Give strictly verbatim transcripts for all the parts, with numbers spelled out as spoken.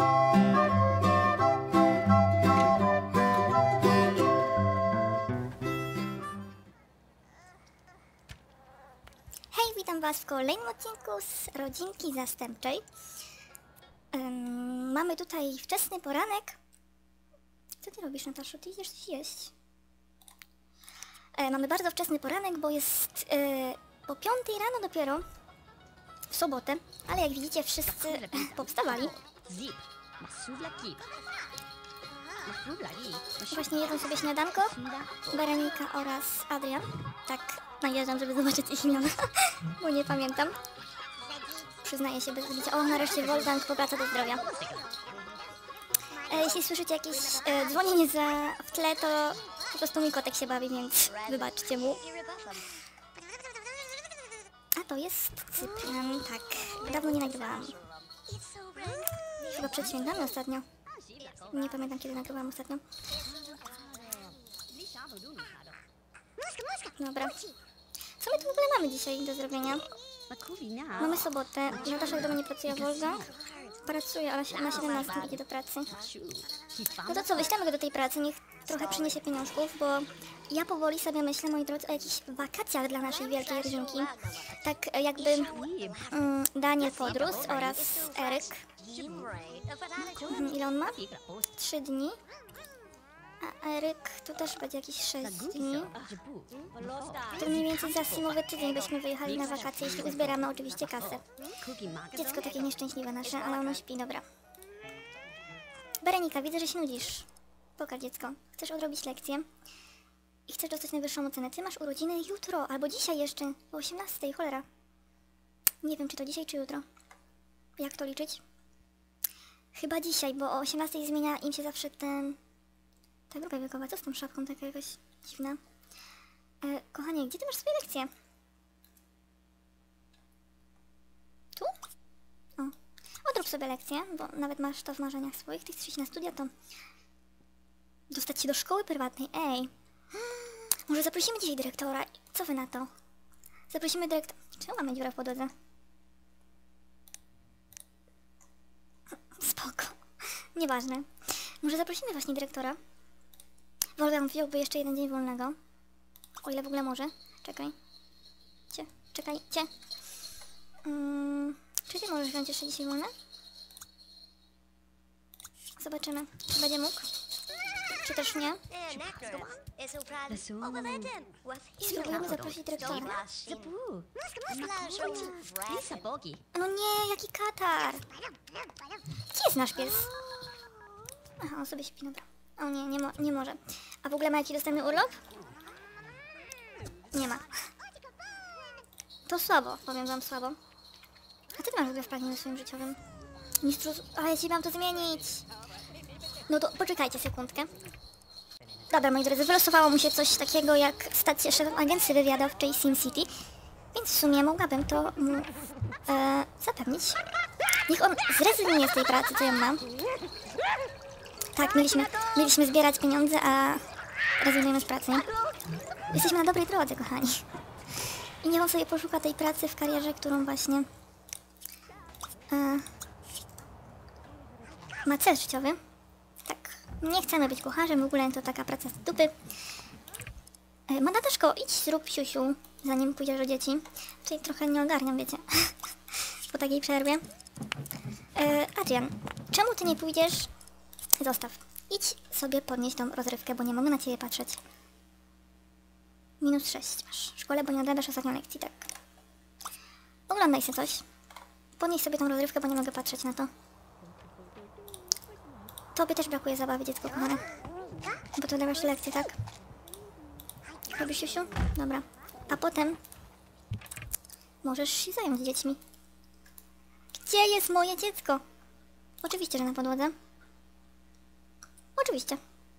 Hej, witam was w kolejnym odcinku z rodzinki zastępczej. Um, mamy tutaj wczesny poranek. Co ty robisz, Nataszo? Ty idziesz coś jeść. E, mamy bardzo wczesny poranek, bo jest e, po piątej rano dopiero, w sobotę, ale jak widzicie wszyscy powstawali. Właśnie jedzą sobie śniadanko, Berenika oraz Adrian. Tak, najeżdżam, żeby zobaczyć ich imiona, bo nie pamiętam. Przyznaję się bez odbicia. O, nareszcie Wolfgang powraca do zdrowia. E, jeśli słyszycie jakieś e, dzwonienie za, w tle, to po prostu mój kotek się bawi, więc wybaczcie mu. A to jest Cyprian, tak. Dawno nie nagrywałam. Chyba przed świętami ostatnio. Nie pamiętam, kiedy nagrywałam ostatnio. Dobra. Co my tu w ogóle mamy dzisiaj do zrobienia? Mamy sobotę. Natasza do mnie pracuje, Wolfgang pracuje, ale na siedemnastej idzie do pracy. No to co, wyślemy go do tej pracy, niech trochę przyniesie pieniążków, bo ja powoli sobie myślę, moi drodzy, o jakichś wakacjach dla naszej wielkiej rodzinki. Tak jakby um, Daniel Podrós oraz Eryk. Mhm, ile on ma? Trzy dni. A Eryk to też będzie jakieś sześć dni. To mniej więcej za zimowy tydzień byśmy wyjechali na wakacje, jeśli uzbieramy oczywiście kasę. Dziecko takie nieszczęśliwe nasze, ale ono śpi, dobra. Berenika, widzę, że się nudzisz. Pokaż, dziecko. Chcesz odrobić lekcję i chcesz dostać najwyższą ocenę. Ty masz urodziny jutro, albo dzisiaj jeszcze, o osiemnastej, cholera. Nie wiem, czy to dzisiaj, czy jutro. Jak to liczyć? Chyba dzisiaj, bo o osiemnastej zmienia im się zawsze ten... Ta grupa wiekowa. Co z tą szafką taka jakaś dziwna? E, kochanie, gdzie ty masz swoje lekcje? Tu? O. Odrób sobie lekcję, bo nawet masz to w marzeniach swoich. Ty chcesz iść na studia, to... dostać się do szkoły prywatnej. Ej! Może zaprosimy dzisiaj dyrektora? Co wy na to? Zaprosimy dyrektora... Czemu mamy dziurę w podłodze? Spoko. Nieważne. Może zaprosimy właśnie dyrektora? Wolfgang wziąłby jeszcze jeden dzień wolnego. O ile w ogóle może. Czekaj. Cie, czekaj, cie. Hmm, czy ty możesz wziąć jeszcze dzisiaj wolne? Zobaczymy, czy będzie mógł. Czy też nie. I spróbujemy zaprosić dyrektora. No nie, jaki katar! Gdzie jest nasz pies? Aha, on sobie śpi, dobra. O nie, nie, mo nie może. A w ogóle ma jakiś dostępny urlop? Nie ma. To słabo, powiem wam słabo. A co ty masz w ogóle w pragnieniu swoim życiowym? Mistrzu... A ja ci mam to zmienić! No to poczekajcie sekundkę. Dobra, moi drodzy, wylosowało mu się coś takiego jak stać się szefem agencji wywiadowczej SimCity, więc w sumie mogłabym to mu e, zapewnić. Niech on zrezygnuje z tej pracy, co ja mam. Tak, mieliśmy, mieliśmy zbierać pieniądze, a rezygnujemy z pracy. Jesteśmy na dobrej drodze, kochani. I niech on sobie poszuka tej pracy w karierze, którą właśnie e, ma cel życiowy. Tak, nie chcemy być kucharzem, w ogóle to taka praca z dupy. E, Nataszko, idź zrób siusiu, zanim pójdziesz do dzieci. Czyli trochę nie ogarniam, wiecie, po takiej przerwie. E, Adrian, czemu ty nie pójdziesz? Zostaw. Idź sobie podnieść tą rozrywkę, bo nie mogę na ciebie patrzeć. Minus sześć masz w szkole, bo nie odrabiasz ostatnią lekcji, tak. Oglądaj się coś. Podnieś sobie tą rozrywkę, bo nie mogę patrzeć na to. Tobie też brakuje zabawy, dziecko kochane. Bo to odrabiasz lekcję, tak? Robisz siusiu? Dobra. A potem możesz się zająć dziećmi. Gdzie jest moje dziecko? Oczywiście, że na podłodze. Oczywiście.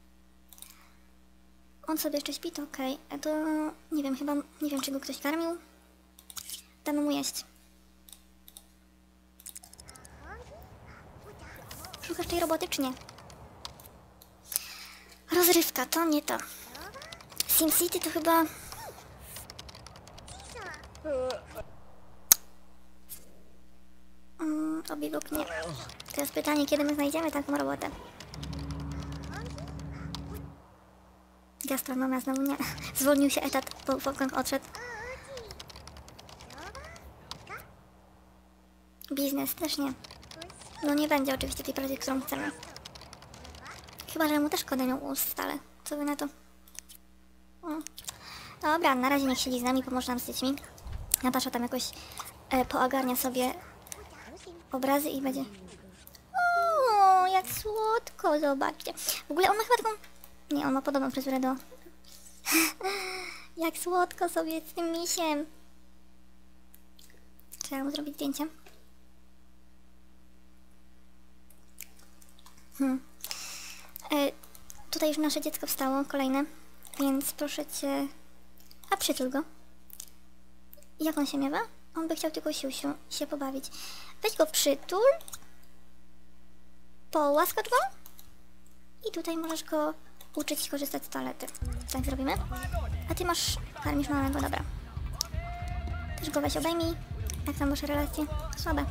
On sobie jeszcze śpi, to okej. Okay. To nie wiem, chyba, nie wiem, czy go ktoś karmił. Damy mu jeść. Szukasz tej roboty, czy nie? Rozrywka, to nie to. SimCity to chyba... Mm, obiegok nie. To jest pytanie, kiedy my znajdziemy taką robotę. Gastronomia znowu nie. Zwolnił się etat, bo Wolfgang odszedł. Biznes też nie. No nie będzie oczywiście tej pracy, którą chcemy. Chyba, że mu też kodę ust stale. Co wy na to? O. Dobra, na razie niech siedzi z nami, pomoże nam z dziećmi. Natasza tam jakoś e, poogarnia sobie obrazy i będzie... O, jak słodko, zobaczcie. W ogóle on ma chyba taką... Nie, on ma podobną fryzurę do... Jak słodko sobie z tym misiem. Trzeba mu zrobić zdjęcie. Hmm. E, tutaj już nasze dziecko wstało, kolejne. Więc proszę cię... A przytul go. Jak on się miewa? On by chciał tylko siusiu się pobawić. Weź go przytul. Połaskocz go. I tutaj możesz go uczyć korzystać z toalety. Tak zrobimy. A ty masz... Karmisz małego, dobra. Też go weź obejmij. Jak tam wasze relacje? Słabe.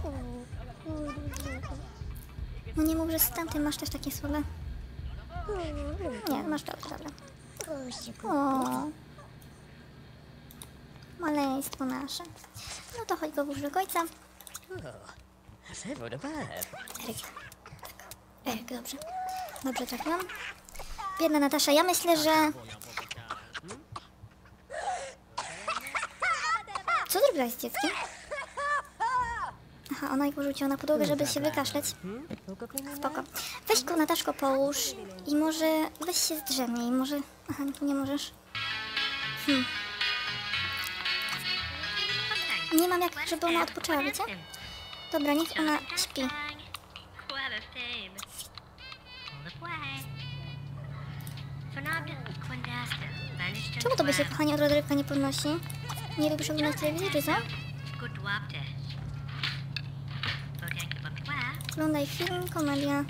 No nie mów, że z tamtym masz też takie słabe. Nie, masz dobrze, dobra. O. Maleństwo nasze. No to chodź go włóż do ojca. Eryk. Eryk, dobrze. Dobrze trafiłam. Biedna Natasza, ja myślę, że... Co zrobiłaś z dzieckiem? Aha, ona ich porzuciła na podłogę, żeby się wykaszleć. Spoko. Weź go, Nataszko, połóż i może weź się zdrzemnij. Może... Aha, nie możesz. Hmm. Nie mam jak, żeby ona odpoczęła, wiecie? Dobra, niech ona śpi. Czemu to by się, kochanie, od rozrywka nie podnosi? Nie lubisz oglądać telewizji, czy co? Oglądaj film, komedia.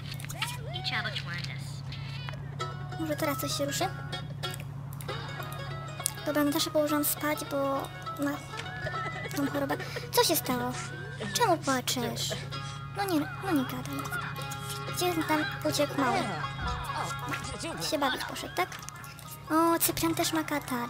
Może teraz coś się ruszy? Dobra, Nataszę położyłam spać, bo ma tą chorobę. Co się stało? Czemu płaczesz? No nie, no nie gadaj. Gdzie tam uciekł mały? Się bawić poszedł, tak? O, Cyprian też ma katar.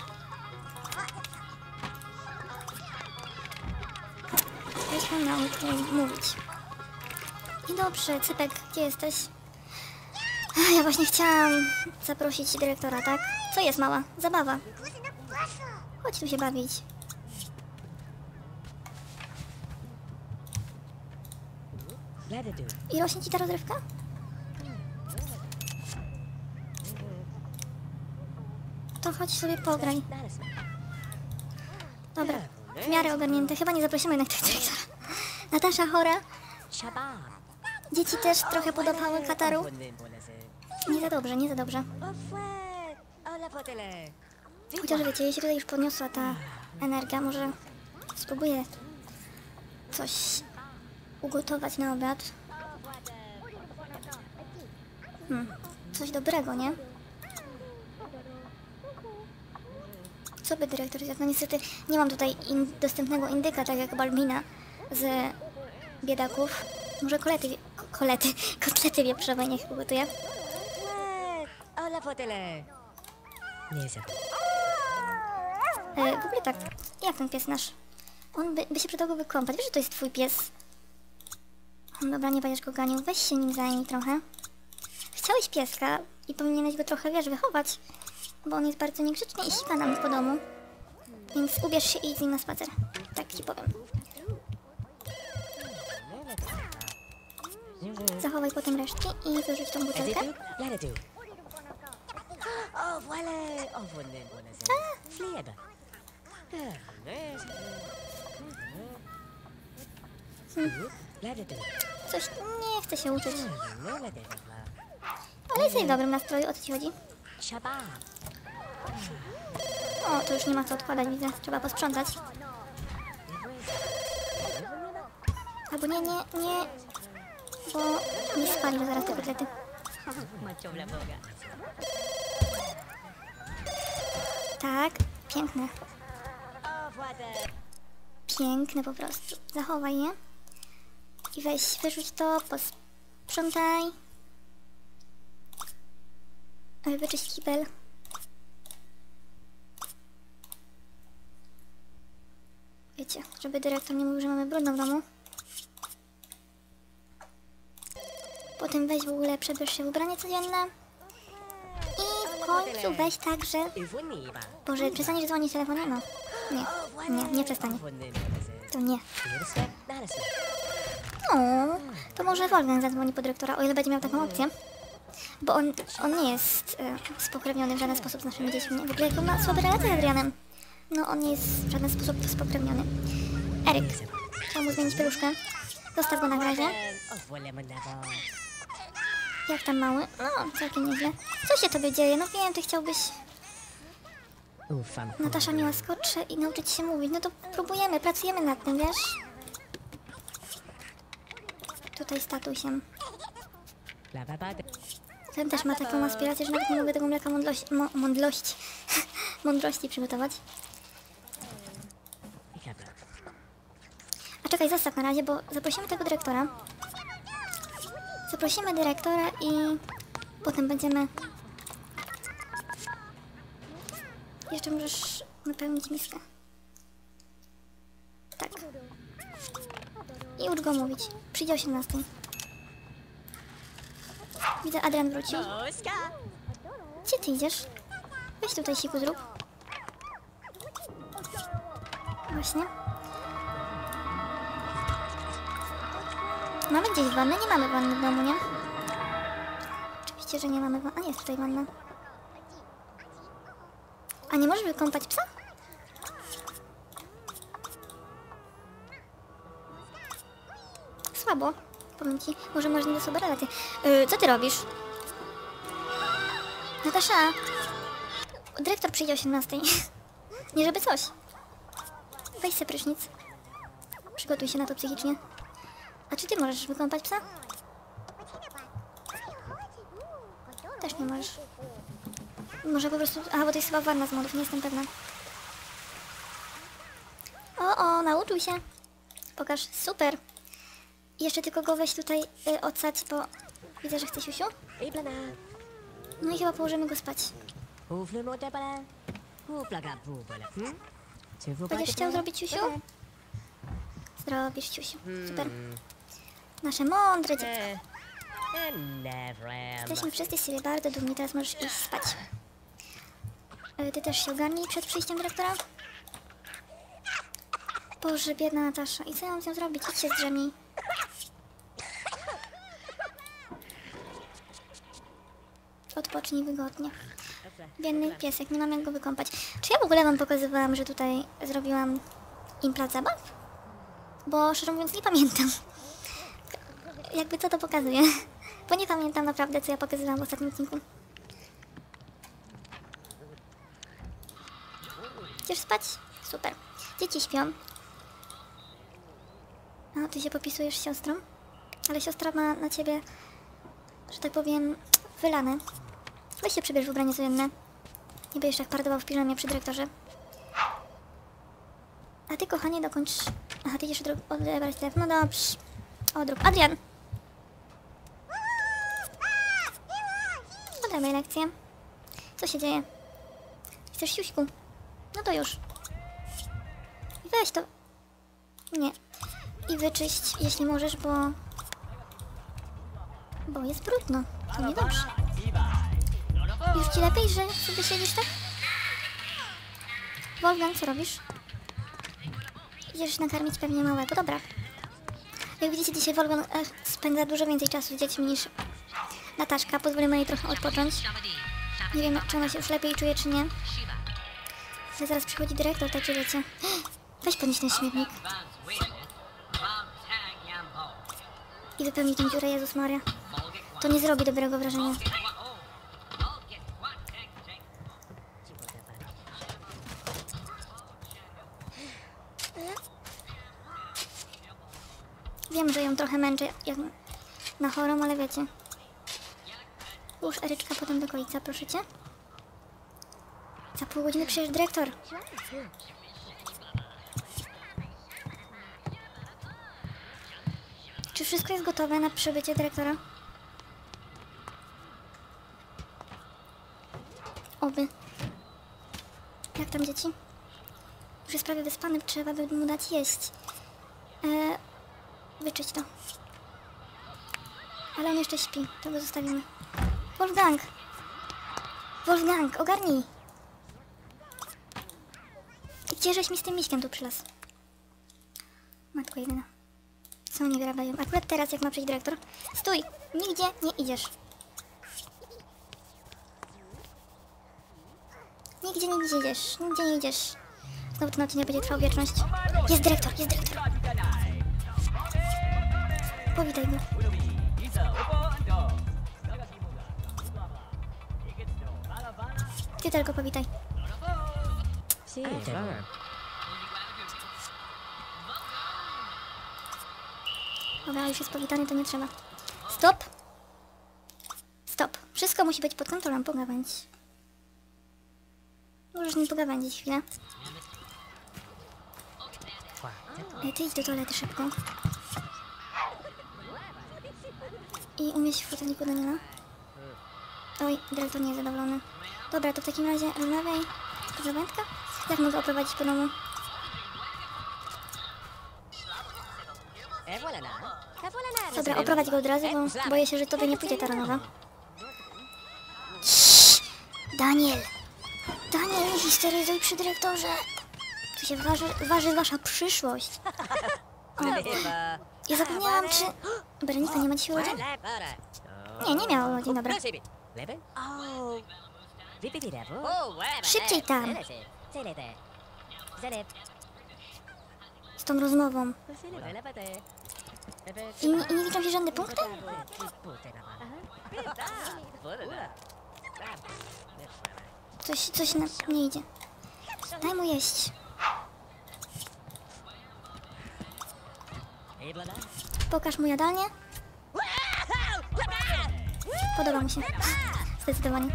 Weź mu nauczyć mówić. I dobrze, Cypek, gdzie jesteś? Ach, ja właśnie chciałam zaprosić dyrektora, tak? Co jest, mała? Zabawa. Chodź tu się bawić. I rośnie ci ta rozrywka? To chodź sobie pograj. Dobra, w miarę ogarnięte. Chyba nie zaprosimy jednak tych dyrektora. Natasza chora. Dzieci też trochę podawały kataru. Nie za dobrze, nie za dobrze. Chociaż wiecie, jeśli tutaj już podniosła ta energia, może spróbuję coś ugotować na obiad. Hmm, coś dobrego, nie? Co by dyrektor zjadł? No niestety nie mam tutaj in dostępnego indyka, tak jak Balbina z biedaków. Może kolety, wie kolety, kotlety wieprzowe niech ugotuje. E, w ogóle tak, jak ten pies nasz? On by, by się przydał go wykąpać. Wiesz, że to jest twój pies? Dobra, nie będziesz go ganił. Weź się nim zajmij trochę. Chciałeś pieska i powinieneś go trochę, wiesz, wychować. Bo on jest bardzo niegrzeczny i sika nam po domu. Więc ubierz się i idź z nim na spacer. Tak ci powiem. Zachowaj potem resztki i wyrzuć tą butelkę. Hmm. Coś nie chce się uczyć. Ale jesteś w dobrym nastroju, o co ci chodzi? O, to już nie ma co odkładać, widzę. Trzeba posprzątać. Albo nie, nie, nie. Bo nie spalił zaraz te kotlety. Tak, piękne. Piękne po prostu. Zachowaj je. I weź, wyrzuć to, pos Sprzątaj. E, Wyczyść kibel. Wiecie, żeby dyrektor nie mówił, że mamy brudno w domu. Potem weź w ogóle, przebierz się w ubranie codzienne. I w końcu weź także... Boże, przestaniesz dzwonić w telefonie? No. Nie, nie, nie przestanie. To nie. No, to może Wolfgang zadzwoni po dyrektora, o ile będzie miał taką opcję. Bo on, on nie jest e, spokrewniony w żaden sposób z naszymi dziećmi. W ogóle jak ma słabe relacje z Adrianem. No, on nie jest w żaden sposób spokrewniony. Eryk, trzeba mu zmienić peluszkę. Zostaw go na razie. Jak tam mały? No, całkiem nieźle. Co się tobie dzieje? No wiem, ty chciałbyś... Natasza miała skocze i nauczyć się mówić. No to próbujemy, pracujemy nad tym, wiesz? Tutaj z tatusiem. Ten też ma taką aspirację, że nawet nie mogę tego mleka mądrości, mo, mądrości, mądrości przygotować. A czekaj, zostaw na razie, bo zaprosimy tego dyrektora. Zaprosimy dyrektora i potem będziemy... Jeszcze możesz napełnić miskę. Tak. I ucz go mówić. Przyjdzie o osiemnastej. Widzę, Adrian wrócił. Gdzie ty idziesz? Weź tutaj siku zrób. Właśnie. Mamy gdzieś wannę? Nie mamy wanny w domu, nie? Oczywiście, że nie mamy wanny. A jest tutaj wanna. A nie możesz wykąpać psa? Słabo. Powiem ci, może masz nie do sobie relacje. Yy, co ty robisz? Natasza! Dyrektor przyjdzie o osiemnastej. Nie żeby coś. Weź se prysznic. Przygotuj się na to psychicznie. A czy ty możesz wykąpać psa? Też nie możesz. Może po prostu... Aha, bo to jest chyba wanna z modów, nie jestem pewna. O, o, nauczył się. Pokaż, super. I jeszcze tylko go weź tutaj y, odsać, bo widzę, że chce siusiu. No i chyba położymy go spać. Będziesz chciał zrobić siusiu? Zrobisz siusiu, super. Nasze mądre dziecko. Jesteśmy wszyscy z siebie bardzo dumni, teraz możesz iść spać. Y, ty też się ogarnij przed przyjściem dyrektora. Boże, biedna Natasza. I co ja mam z nią zrobić? Idź się zdrzemnij. Odpocznij wygodnie. Biedny piesek, nie mam jak go wykąpać. Czy ja w ogóle wam pokazywałam, że tutaj zrobiłam im plac zabaw? Bo szczerze mówiąc nie pamiętam. Jakby co to pokazuje. Bo nie pamiętam naprawdę, co ja pokazywałam w ostatnim odcinku. Chcesz spać? Super. Dzieci śpią. A, ty się popisujesz z siostrą? Ale siostra ma na ciebie, że tak powiem, wylane. Weź się przybierz w ubranie codzienne. Nie będziesz tak pardował w piżamie przy dyrektorze. A ty, kochanie, dokończ... Aha, ty idziesz odro- odebrać telefon. No dobrze. Odrób. Adrian! Odebraj lekcję. Co się dzieje? Chcesz siuśku? No to już. I weź to... Nie. I wyczyść, jeśli możesz, bo... Bo jest brudno. To niedobrze. Już ci lepiej, że sobie siedzisz tak? Wolfgang, co robisz? Idziesz nakarmić pewnie małego. Dobra. Jak widzicie, dzisiaj Wolfgang e, spędza dużo więcej czasu z dziećmi niż Nataszka. Pozwolimy jej trochę odpocząć. Nie wiem, czy ona się już lepiej czuje, czy nie. Ale zaraz przychodzi dyrektor, także wiecie. Weź podnieś ten śmietnik. I wypełni tę dziurę, Jezus Maria. To nie zrobi dobrego wrażenia. Wiem, że ją trochę męczę jak na chorą, ale wiecie. Już Eryczka potem do końca, proszę cię. Za pół godziny przecież dyrektor. Czy wszystko jest gotowe na przybycie dyrektora? Oby. Jak tam dzieci? Już jest prawie wyspany, trzeba by mu dać jeść. Eee, wyczyść to. Ale on jeszcze śpi, to go zostawimy. Wolfgang! Wolfgang, ogarnij! Gdzieżeś mi z tym miśkiem tu przylas? Matko jedyna. Co nie wyrabiają? Akurat teraz, jak ma przyjść dyrektor. Stój! Nigdzie nie idziesz. Nigdzie nie idziesz. Nigdzie nie idziesz. Znowu ten odcinek będzie trwał wieczność. Jest dyrektor, jest dyrektor. Powitaj go. Ty tylko powitaj. Dobra, już jest powitany, to nie trzeba. Stop! Stop. Wszystko musi być pod kontrolą. Pogawędź. Możesz nim pogawędzić chwilę. Ej, ty idź do toalety szybko. I umieść w foteliku Daniela. Oj, Del to nie jest zadowolony. Dobra, to w takim razie rozmawiaj. Pogawędka? Jak mogę oprowadzić po domu? Dobra, oprowadź go od razu, bo boję się, że tobie nie pójdzie ta rozmowa. Daniel! Daniel, nie histeryzuj przy dyrektorze! Tu się waży, waży wasza przyszłość. O, ja zapomniałam, czy... Berenika nie ma dzisiaj urodzin? Nie, nie miała urodzin, dobra. Szybciej tam! Z tą rozmową. I, nie- I nie liczą się żadne punkty? Coś, coś na, nie idzie. Daj mu jeść. Pokaż mu jadalnię. Podoba mi się. Zdecydowanie.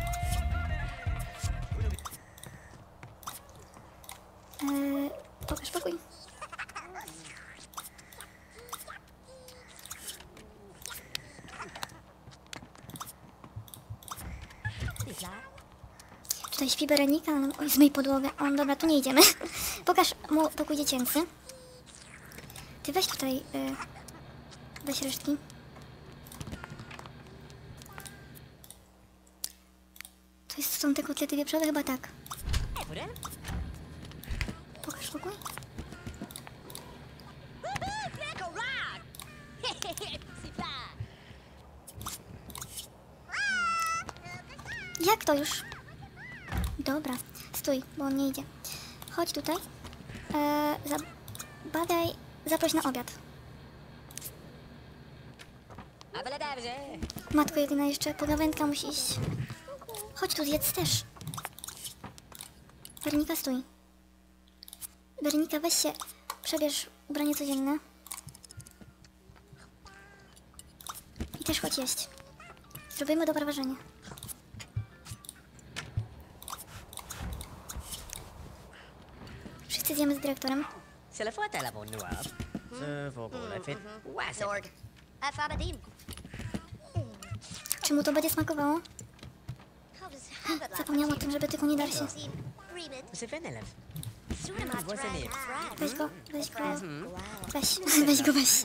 Eee, pokaż pokój. Tutaj śpi Berenika, ale... Oj, zmyj podłogę. O, dobra, tu nie idziemy. Pokaż mu pokój dziecięcy. Ty weź tutaj... Y, weź resztki. To jest, są te kotlety wieprzowe? Chyba tak. Pokaż pokój. Jak to już? Dobra, stój, bo on nie idzie. Chodź tutaj. Eee, za, badaj, zaproś na obiad. Matko jedyna, jeszcze pogawędka musi iść. Chodź tu, zjedz też. Weronika, stój. Weronika, weź się, przebierz ubranie codzienne. I też chodź jeść. Zrobimy dobre wrażenie. Wszyscy zjemy z dyrektorem. Czy mu to będzie smakowało? Zapomniałam o tym, żeby tylko nie dar się. Weź go, weź go. Weź, weź go, weź.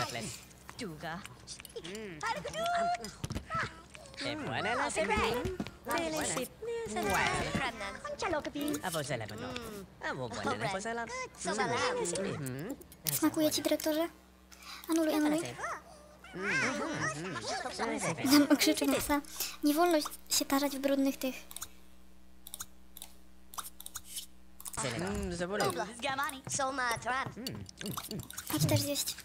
Smakuje ci, dyrektorze? Anuluj, anuluj. Tam krzyczy na psa. Nie wolno się tarzać w brudnych tych. Chodź też zjeść.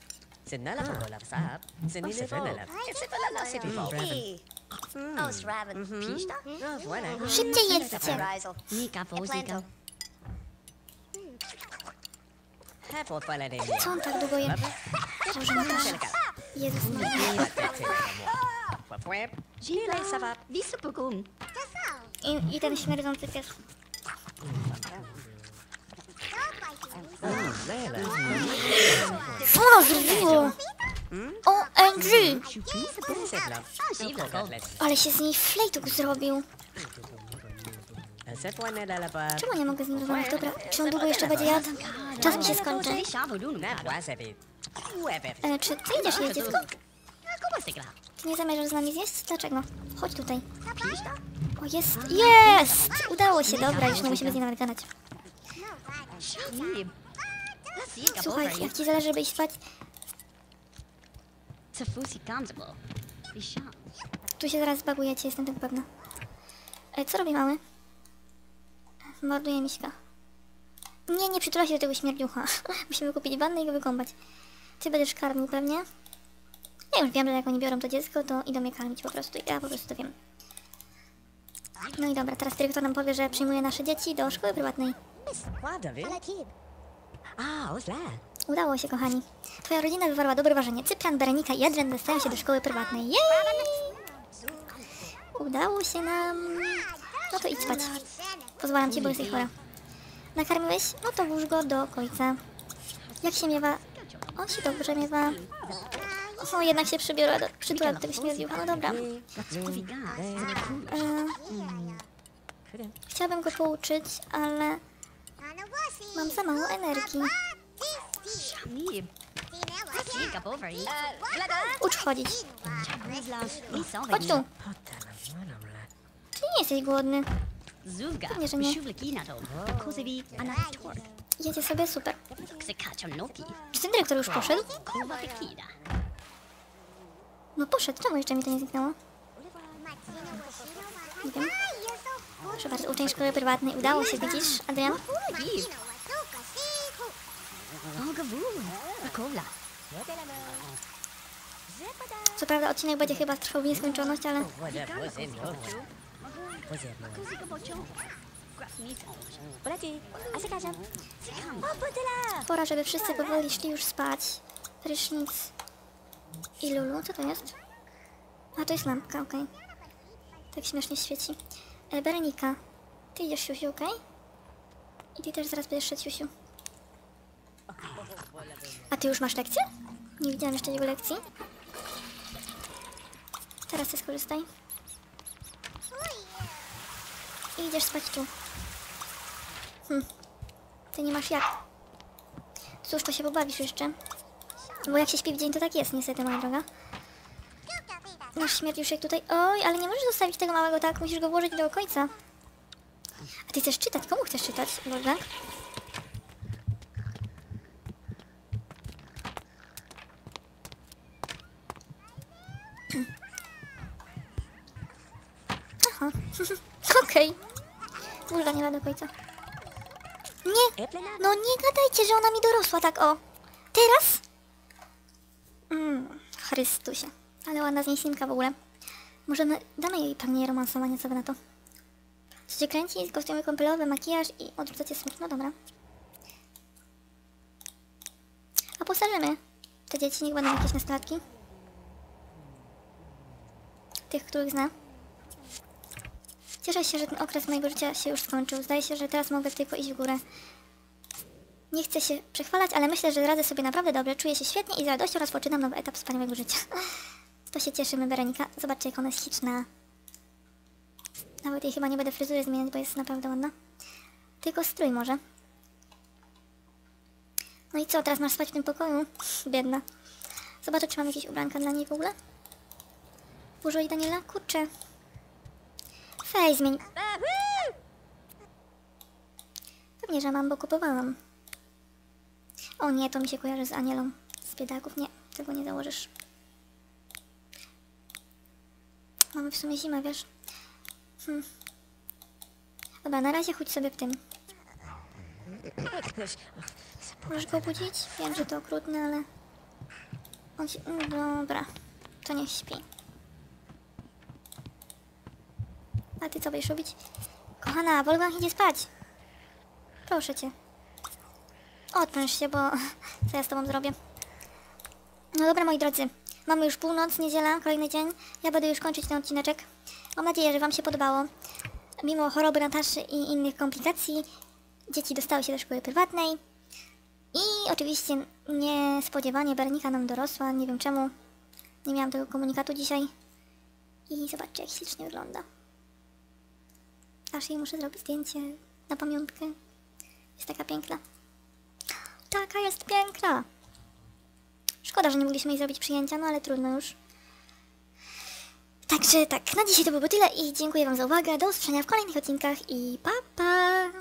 Szybciej jedzcie. Co on tak długo je? Boże, Natasza. Jezus Maria. I, I ten śmierdzący pies. Co ono zrobiło? O M G! Ale się z niej flejtuk zrobił. Czemu nie mogę z nim rozmawiać? Dobra, czy on długo jeszcze będzie jadł? Czas mi się skończy. E, czy ty idziesz jeść, dziecko? Ty nie zamierzasz z nami zjeść? Dlaczego? Chodź tutaj. O, jest, jest! Udało się, dobra, już nie musimy z nim nawet gadać. Słuchaj, jak ci zależy, żeby iść spać, tu się zaraz zbagujecie, jestem tego pewna. E, co robi mały? Morduje miśka. Nie, nie przytula się do tego śmierdziucha. Musimy kupić wannę i go wykąpać. Ty będziesz karmił pewnie? Ja już wiem, że jak oni biorą to dziecko, to idą je karmić po prostu. Ja po prostu to wiem. No i dobra, teraz dyrektor nam powie, że przyjmuje nasze dzieci do szkoły prywatnej. Udało się, kochani. Twoja rodzina wywarła dobre wrażenie. Cyprian, Berenika i Adrian dostają się do szkoły prywatnej. Jej! Udało się nam. No to idź spać. Pozwalam ci, bo jesteś chora. Nakarmiłeś? No to włóż go do końca. Jak się miewa? On się dobrze miewa. O, jednak się przybiorła do, przytula do tego śmierdziucha. No dobra. E, chciałabym go pouczyć, ale mam za mało energii. Ucz chodzić. Chodź tu. Ty nie jesteś głodny. Pewnie, że nie. Jedzie sobie, super. Czy ten dyrektor już poszedł? No poszedł, czemu jeszcze mi to nie zniknęło? Nie wiem. Proszę bardzo, uczeń szkoły prywatnej. Udało się, widzisz, Adrian? Co prawda odcinek będzie chyba trwał w nieskończoność, ale... Pora, żeby wszyscy powoli szli już spać. Prysznic i Lulu, co to jest? A, to jest lampka, okej. Okay. Tak śmiesznie świeci. E, Berenika, ty idziesz, siusiu, okej? Okay? I ty też zaraz będziesz szedł, siusiu. A ty już masz lekcję? Nie widziałam jeszcze jego lekcji. Teraz ty skorzystaj. I idziesz spać tu. Hm. Ty nie masz jak. Cóż, to się pobawisz jeszcze. Bo jak się śpi w dzień, to tak jest niestety, moja droga. Nasz śmierdziuszek tutaj. Oj, ale nie możesz zostawić tego małego tak. Musisz go włożyć do końca. A ty chcesz czytać? Komu chcesz czytać? Boże? Aha. Okej. Okay. Burza nie ma do końca. Nie! No nie gadajcie, że ona mi dorosła tak o. Teraz? Mm, Chrystusie. Ale ładna z niej sinka w ogóle. Może my, damy jej pewnie romansowanie, co by na to. Co się kręci? Kostiumy kąpielowe, makijaż i odrzucacie smutno. No dobra. A postarzymy. Te dzieci niech będą jakieś nastolatki. Tych, których zna. Cieszę się, że ten okres mojego życia się już skończył. Zdaje się, że teraz mogę tylko iść w górę. Nie chcę się przechwalać, ale myślę, że radzę sobie naprawdę dobrze. Czuję się świetnie i z radością rozpoczynam nowy etap wspaniałego życia. To się cieszymy, Berenika. Zobaczcie, jak ona jest śliczna. Nawet jej chyba nie będę fryzury zmieniać, bo jest naprawdę ładna. Tylko strój może. No i co, teraz masz spać w tym pokoju? Biedna. Zobaczę, czy mam jakieś ubranka dla niej w ogóle. Dużo i Daniela? Kurczę. Fej, zmień. Pewnie, że mam, bo kupowałam. O nie, to mi się kojarzy z Anielą. Z biedaków. Nie, tego nie założysz. Mamy w sumie zimę, wiesz. Hm. Dobra, na razie chodź sobie w tym. Możesz go obudzić? Wiem, że to okrutne, ale... On się... Dobra. To niech śpi. A ty co będziesz robić? Kochana, Wolfgang idzie spać. Proszę cię. Odpręż się, bo... Co ja z tobą zrobię? No dobra, moi drodzy. Mamy już północ, niedziela, kolejny dzień. Ja będę już kończyć ten odcineczek. Mam nadzieję, że wam się podobało. Mimo choroby Nataszy i innych komplikacji, dzieci dostały się do szkoły prywatnej. I oczywiście niespodziewanie Berenika nam dorosła. Nie wiem czemu. Nie miałam tego komunikatu dzisiaj. I zobaczcie, jak ślicznie wygląda. aż jej muszę zrobić zdjęcie na pamiątkę. Jest taka piękna. Taka jest piękna. Szkoda, że nie mogliśmy jej zrobić przyjęcia, no ale trudno już. Także tak, na dzisiaj to było tyle i dziękuję wam za uwagę. Do usłyszenia w kolejnych odcinkach i pa pa!